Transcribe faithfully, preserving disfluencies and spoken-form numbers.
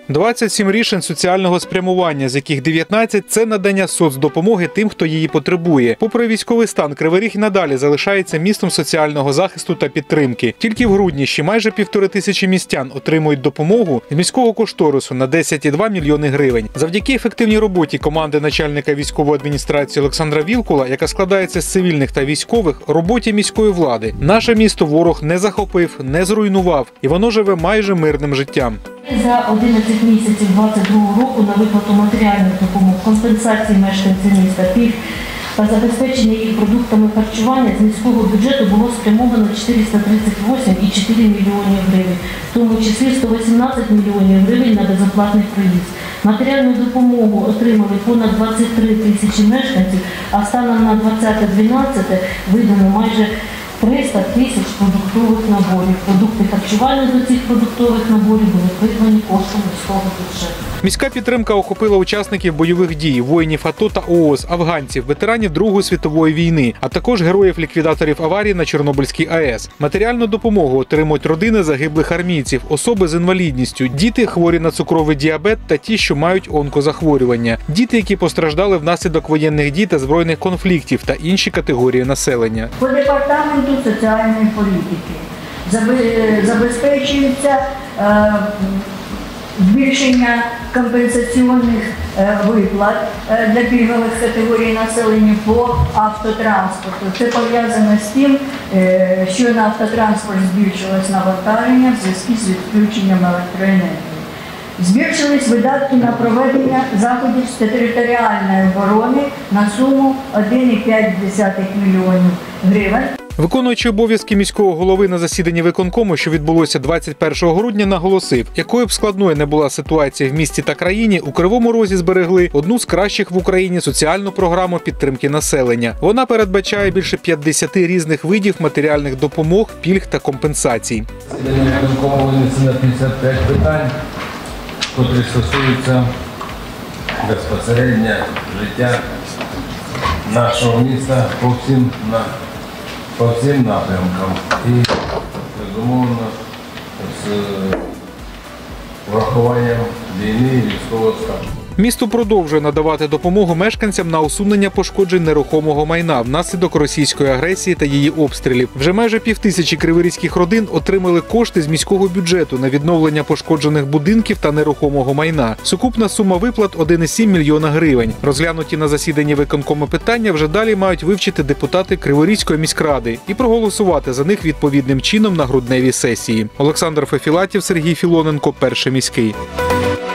двадцять сім рішень соціального спрямування, з яких дев'ятнадцять – це надання соцдопомоги тим, хто її потребує. Попри військовий стан, Кривий Ріг і надалі залишається містом соціального захисту та підтримки. Тільки в грудні ще майже півтори тисячі містян отримують допомогу з міського кошторису на десять цілих дві мільйони гривень. Завдяки ефективній роботі команди начальника військової адміністрації Олександра Вілкула, яка складається з цивільних та військових, роботі міської влади, наше місто ворог не захопив, не зруйнував, і воно живе майже мирним життям. За одинадцять місяців двадцять другого року на виплату матеріальних допомог, компенсації мешканців міста, пільг та забезпечення їх продуктами харчування з міського бюджету було спрямовано чотириста тридцять вісім цілих чотири десятих гривень, в тому числі сто вісімнадцять мільйонів гривень на безоплатний проїзд. Матеріальну допомогу отримали понад двадцять три тисячі мешканців, а станом на двадцяте дванадцяте видано майже триста тисяч продуктових наборів. Продукти харчування до цих продуктових наборів були придбані коштом міського бюджету. Міська підтримка охопила учасників бойових дій, воїнів АТО та ООС, афганців, ветеранів Другої світової війни, а також героїв-ліквідаторів аварії на Чорнобильській АЕС. Матеріальну допомогу отримують родини загиблих армійців, особи з інвалідністю, діти, хворі на цукровий діабет та ті, що мають онкозахворювання, діти, які постраждали внаслідок воєнних дій та збройних конфліктів та інші категорії населення. По департаменту соціальної політики забезпечується збільшення компенсаційних виплат для пільгових категорій населення по автотранспорту. Це пов'язано з тим, що на автотранспорт збільшилось навантаження в зв'язку з відключенням електроенергії. Збільшились видатки на проведення заходів з територіальної оборони на суму один цілих п'ять десятих мільйонів гривень. Виконуючий обов'язки міського голови на засіданні виконкому, що відбулося двадцять першого грудня, наголосив, якою б складною не була ситуація в місті та країні, у Кривому Розі зберегли одну з кращих в Україні соціальну програму підтримки населення. Вона передбачає більше п'ятдесяти різних видів матеріальних допомог, пільг та компенсацій. Засідання виконкому винесено п'ятдесят п'ять питань, котрі стосуються безпосередньо життя нашого міста по всім на по всім напрямкам і, безумовно, з врахуванням війни і військового стану. Місто продовжує надавати допомогу мешканцям на усунення пошкоджень нерухомого майна внаслідок російської агресії та її обстрілів. Вже майже півтисячі криворізьких родин отримали кошти з міського бюджету на відновлення пошкоджених будинків та нерухомого майна. Сукупна сума виплат – один цілих сім мільйона гривень. Розглянуті на засіданні виконкому питання вже далі мають вивчити депутати Криворізької міськради і проголосувати за них відповідним чином на грудневій сесії. Олександр Фефілатів, Сергій Філоненко, Перший міський.